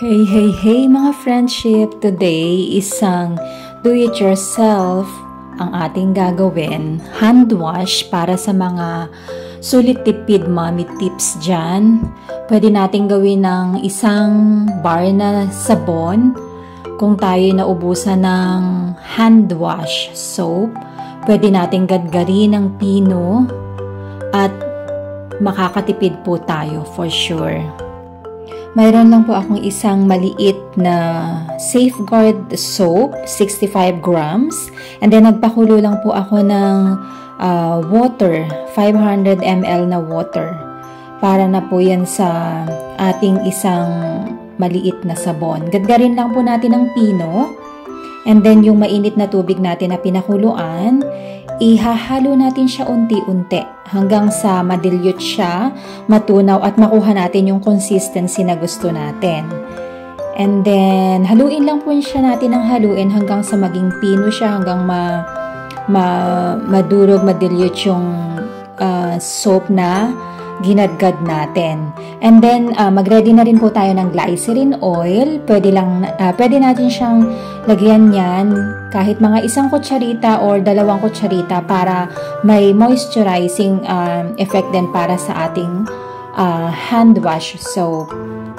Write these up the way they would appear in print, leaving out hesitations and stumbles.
Hey mga friendship! Today, isang do-it-yourself ang ating gagawin. Hand wash para sa mga sulit tipid mommy tips dyan. Pwede natin gawin ng isang bar na sabon. Kung tayo naubusan ng hand wash soap, pwede natin gadgarin ng pino at makakatipid po tayo for sure. Mayroon lang po akong isang maliit na Safeguard soap, 65 grams. And then nagpakulo lang po ako ng water, 500 ml na water. Para na po yan sa ating isang maliit na sabon. Gadgarin lang po natin ng pino. And then yung mainit na tubig natin na pinakuluan, ihahalo natin siya unti-unti hanggang sa madilute siya, matunaw at makuha natin yung consistency na gusto natin. And then, haluin lang po siya natin ng haluin hanggang sa maging pino siya, hanggang madurog, madilute yung soap na ginadgad natin. And then, mag-ready na rin po tayo ng glycerin oil. Pwede natin siyang lagyan yan kahit mga 1 kutsarita or 2 kutsarita para may moisturizing effect din para sa ating hand wash soap.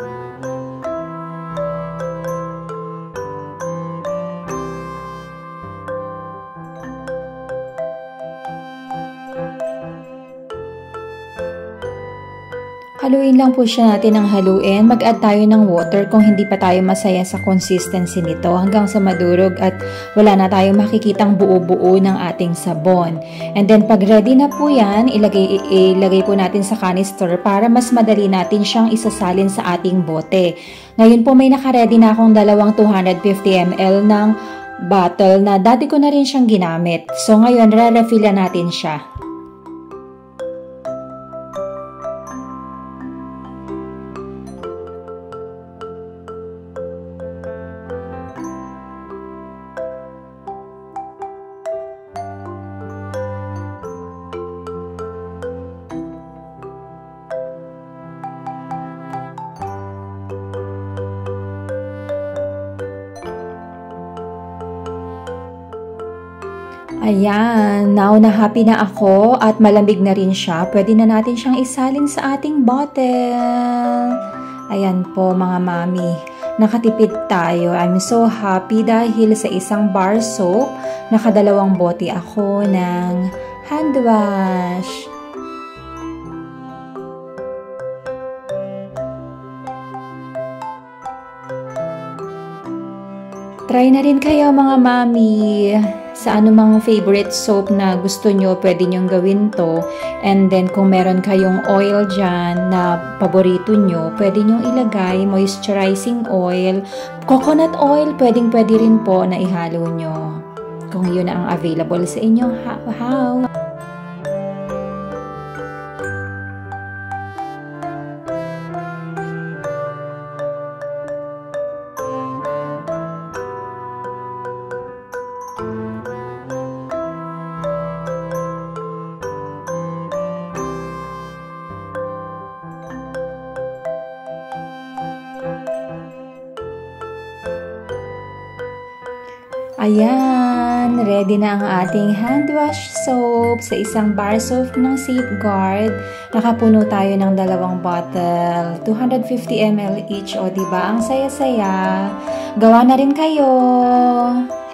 Haluin lang po siya natin ng haluin. Mag-add tayo ng water kung hindi pa tayo masaya sa consistency nito hanggang sa madurog at wala na tayong makikitang buo-buo ng ating sabon. And then pag ready na po yan, ilagay po natin sa canister para mas madali natin siyang isasalin sa ating bote. Ngayon po may naka-ready na akong 250 ml ng bottle na dati ko na rin siyang ginamit. So ngayon, re-refill natin siya. Ayan, now na happy na ako at malamig na rin siya. Pwede na natin siyang isalin sa ating bottle. Ayan po mga mami, nakatipid tayo. I'm so happy dahil sa isang bar soap, nakadalawang bote ako ng hand wash. Try na rin kayo mga mami. Sa anumang favorite soap na gusto nyo, pwede nyong gawin to. And then, kung meron kayong oil dyan na paborito nyo, pwede nyong ilagay moisturizing oil. Coconut oil, pwede rin po na ihalo nyo. Kung yun ang available sa inyo. How? Ayan, ready na ang ating hand wash soap sa isang bar soap ng Safeguard. Nakapuno tayo ng 2 bottle, 250 ml each. O diba, ang saya-saya. Gawa na rin kayo!